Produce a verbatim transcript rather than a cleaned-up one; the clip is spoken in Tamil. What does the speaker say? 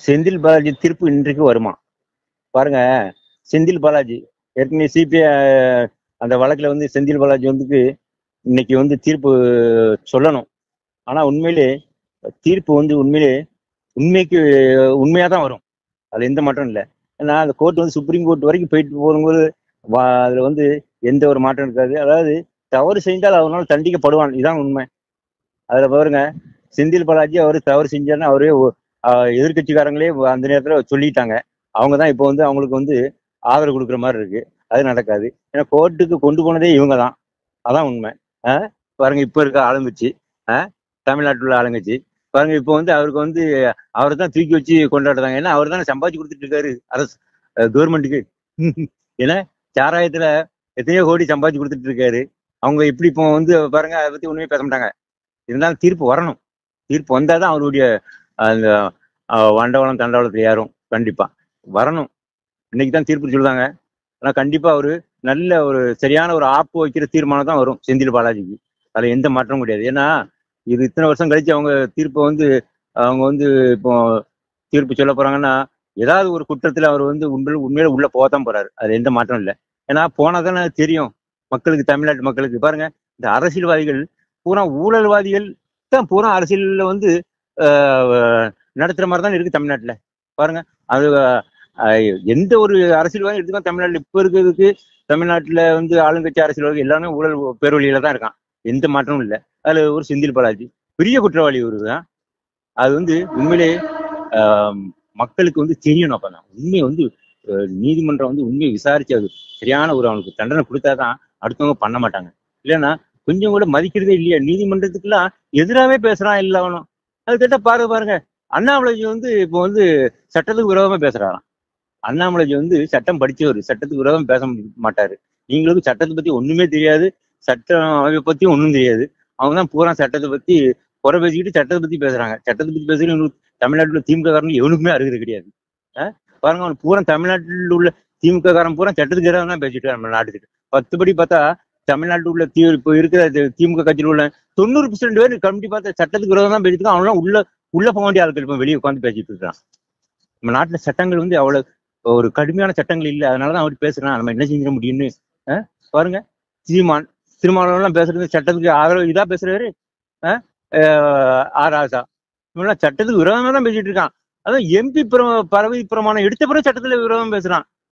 செந்தில் பாலாஜி தீர்ப்பு இன்றைக்கு வருமா பாருங்க. செந்தில் பாலாஜி ஏற்கனவே சிபிஐ அந்த வழக்குல வந்து செந்தில் பாலாஜி வந்து இன்னைக்கு வந்து தீர்ப்பு சொல்லணும். ஆனா உண்மையிலே தீர்ப்பு வந்து உண்மையிலே உண்மைக்கு உண்மையா தான் வரும். அதுல எந்த மாற்றம் இல்லை. ஏன்னா அந்த கோர்ட் வந்து சுப்ரீம் கோர்ட் வரைக்கும் போயிட்டு போகும்போது அதுல வந்து எந்த ஒரு மாற்றம் இருக்காது. அதாவது தவறு செய்தால் அவனால் தண்டிக்கப்படுவான், இதுதான் உண்மை. அதுல பாருங்க, செந்தில் பாலாஜி அவரு தவறு செஞ்சாருன்னு அவரே எதிர்கட்சிக்காரங்களே அந்த நேரத்துல சொல்லிட்டாங்க. அவங்க தான் இப்போ வந்து அவங்களுக்கு வந்து ஆதரவு கொடுக்குற மாதிரி இருக்கு. அது நடக்காது. ஏன்னா கோர்ட்டுக்கு கொண்டு போனதே இவங்க தான். அதான் உண்மை. ஆஹ் பாருங்க, இப்ப இருக்க ஆளுங்கட்சி, ஆஹ் தமிழ்நாட்டில் உள்ள ஆளுங்கட்சி பாருங்க, இப்போ வந்து அவருக்கு வந்து அவரை தான் தூக்கி வச்சு கொண்டாடுறாங்க. ஏன்னா அவர் தானே சம்பாதிச்சு கொடுத்துட்டு இருக்காரு அரசு கவர்மெண்ட்டுக்கு. ஏன்னா சாராயத்துல எத்தனையோ கோடி சம்பாதிச்சு கொடுத்துட்டு இருக்காரு. அவங்க இப்படி இப்போ வந்து பாருங்க, அதை பத்தி ஒண்ணுமே பேச மாட்டாங்க. இருந்தாலும் தீர்ப்பு வரணும். தீர்ப்பு வந்தாதான் அவருடைய அந்த வண்டவளம் தண்டவளத்துல ஏறும். கண்டிப்பா வரணும். இன்னைக்கு தான் தீர்ப்பு சொல்லுதாங்க. ஆனா கண்டிப்பா அவரு நல்ல ஒரு சரியான ஒரு ஆப்பு வைக்கிற தீர்மானம் தான் வரும் செந்தில் பாலாஜிக்கு. அதுல எந்த மாற்றமும் கிடையாது. ஏன்னா இது இத்தனை வருஷம் கழிச்சு அவங்க தீர்ப்பை வந்து அவங்க வந்து இப்போ தீர்ப்பு சொல்ல போறாங்கன்னா ஏதாவது ஒரு குற்றத்துல அவர் வந்து உண்மை உண்மையில உள்ள போகத்தான் போறாரு. அது எந்த மாற்றம் இல்லை. ஏன்னா போனாதானே தெரியும் மக்களுக்கு, தமிழ்நாட்டு மக்களுக்கு. பாருங்க, இந்த அரசியல்வாதிகள் பூரா ஊழல்வாதிகள் தான் பூரா அரசியல்ல வந்து நடத்துற மாதிரி தான் இருக்கு தமிழ்நாட்டுல. பாருங்க, அது எந்த ஒரு அரசியல்வாதி எடுத்துக்கோ தமிழ்நாட்டுல இப்ப இருக்கிறதுக்கு தமிழ்நாட்டுல வந்து ஆளுங்கட்சி அரசியல்வாதி எல்லாமே ஊழல் பேர்வழியில தான் இருக்கான். எந்த மாற்றமும் இல்லை. அதுல ஒரு செந்தில் பாலாஜி பெரிய குற்றவாளி ஒருதான். அது வந்து உண்மையிலே ஆஹ் மக்களுக்கு வந்து தெரியணும். அப்பதான் உண்மை வந்து நீதிமன்றம் வந்து உண்மையை விசாரிச்சு அது சரியான ஒரு அவனுக்கு தண்டனை கொடுத்தாதான் அடுத்தவங்க பண்ண மாட்டாங்க. இல்லைன்னா கொஞ்சம் கூட மதிக்கிறதே இல்லையா. நீதிமன்றத்துக்குலாம் எதிராகவே பேசுறான் எல்லாவனும். அது கேட்டா பாருங்க பாருங்க அண்ணாமலைஜி வந்து இப்போ வந்து சட்டத்துக்கு விரோதமா பேசுறாராம். அண்ணாமலைஜி வந்து சட்டம் படிச்சவர், சட்டத்துக்கு விரோதம் பேச மாட்டாரு. நீங்களுக்கு சட்டத்தை பத்தி ஒண்ணுமே தெரியாது, சட்டம் அமைப்பை பத்தியும் ஒண்ணும் தெரியாது. அவங்க தான் பூரா சட்டத்தை பத்தி குறை பேசிக்கிட்டு சட்டத்தை பத்தி பேசுறாங்க. சட்டத்தை பத்தி பேசுறது தமிழ்நாட்டுல திமுக காரங்க எவனுக்குமே அருகது கிடையாது. ஆஹ் பாருங்க, அவன் பூரா தமிழ்நாட்டில் உள்ள திமுக காரன் பூரா சட்டத்துக்கு எதிராக தான் பேசிட்டு நம்ம நாட்டுக்கு. பத்துபடி பார்த்தா தமிழ்நாட்டில் உள்ள தீ இப்போ இருக்கிற திமுக கட்சியில் உள்ள தொண்ணூறு பர்சன்ட் பேர் கமிட்டி பார்த்தா சட்டத்துக்கு விரோதம் தான் பேசிட்டு அவங்களாம் உள்ள உள்ள போக வேண்டிய ஆட்கள் இப்போ வெளியே உட்காந்து பேசிட்டு இருக்கான். நம்ம நாட்டுல சட்டங்கள் வந்து அவ்வளவு ஒரு கடுமையான சட்டங்கள் இல்லை. அதனாலதான் அவர் பேசுறான். நம்ம என்ன செஞ்சிட முடியும்னு. பாருங்க, சீமான் திருமாவளவன் பேசுறது சட்டத்துக்கு ஆதரவு இதா பேசுறாரு. ஆர் ராசா இவெல்லாம் சட்டத்துக்கு விரோதமா தான் பேசிட்டு இருக்கான். அதான் எம்பி பதவி பிரமாணம் எடுத்த பிறகு சட்டத்துல விரோதம் பேசுறான்.